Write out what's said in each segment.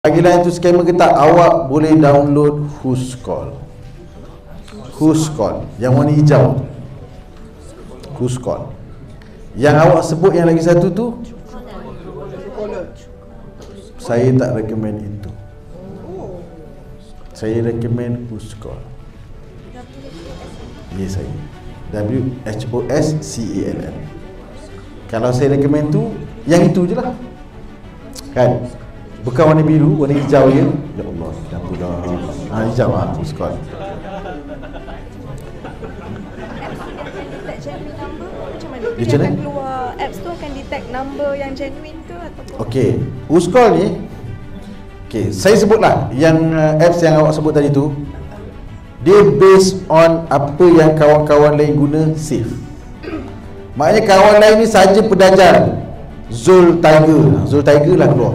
Panggilan itu scammer ke tak, awak boleh download Whoscall. Whoscall yang warna hijau. Whoscall. Yang awak sebut yang lagi satu tu, saya tak recommend itu. Saya recommend Whoscall. Ya, saya WHOSCALL. Kalau saya recommend tu, yang itu je lah. Kan? Bukan warna biru, warna hijau je. Ya Allah, kenapa dah? Hijau lah, Whoscall. Dia akan keluar, apps tu akan detect number yang genuine ke ataupun? Okey, Whoscall ni, okey, saya sebutlah yang apps yang awak sebut tadi tu, dia based on apa yang kawan-kawan lain guna save. Maknanya kawan lain ni saja pedajar Zul Tiger lah keluar.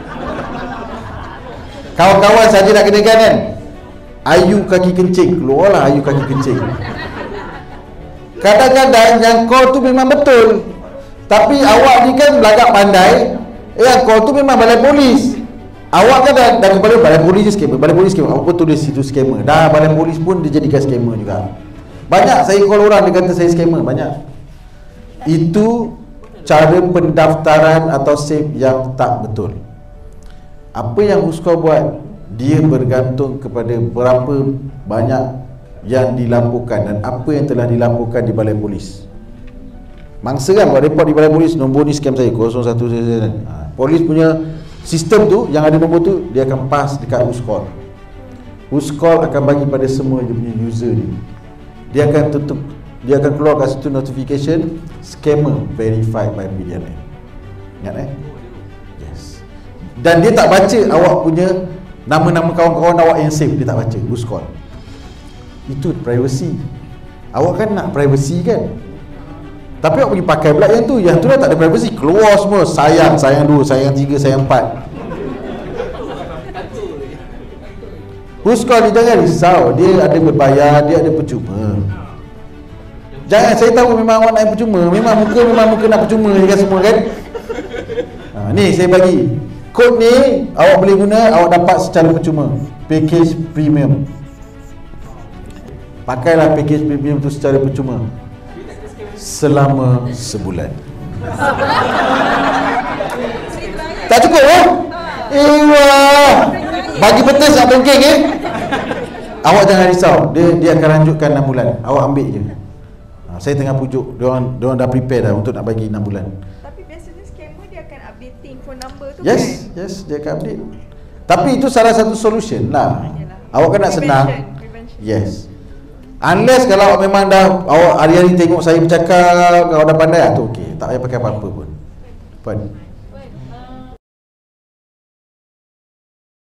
Kawan-kawan saja nak kenakan kan, Ayu kaki kencing, keluarlah Ayu kaki kencing. Kadang-kadang yang call tu memang betul, tapi awak ni kan belagak pandai, yang call tu memang balai polis. Awak kan dah kepada balai polis je scammer, balai polis scammer, awak pun tulis situ scammer. Dah balai polis pun dia jadikan scammer juga. Banyak saya call orang, dia kata saya scammer, banyak. Itu cara pendaftaran atau save yang tak betul. Apa yang Whoscall buat, dia bergantung kepada berapa banyak yang dilaporkan dan apa yang telah dilaporkan di balai polis. Mangsa kan buat report di balai polis, nombor ni scam saya 01. Polis punya sistem tu, yang ada nombor tu, dia akan pass dekat Whoscall. Whoscall akan bagi pada semua dia punya user ni. Dia akan tutup, dia akan keluar kat situ notification scammer verified by BDNF. Ingat Yes. Dan dia tak baca awak punya nama-nama kawan-kawan awak yang save, dia tak baca Whoscall. Itu privacy. Awak kan nak privacy kan, tapi awak pergi pakai pula yang tu dah tak ada privacy, keluar semua sayang 2, sayang 3, sayang 4. Whoscall ni jangan risau, dia ada berbayar, dia ada percuma. Jangan, saya tahu memang awak nak yang percuma, memang muka nak percuma je kan semua kan. Ni saya bagi kod ni, awak boleh guna, awak dapat secara percuma, package premium. Pakailah package premium tu secara percuma selama sebulan. Tak cukup Wah, bagi petas tak bengkeng Awak jangan risau, dia akan lanjutkan 6 bulan. Awak ambil je. Saya tengah pujuk, diorang dah prepare dah untuk nak bagi 6 bulan. Tapi biasanya scammer dia akan updating phone number tu Yes, kan? yes, dia akan update. Tapi itu salah satu solution lah. Awak kan nak senang. Yes. Unless kalau awak memang dah, awak hari-hari tengok saya bercakap, awak dah pandai, tu okey, tak payah pakai apa-apa pun.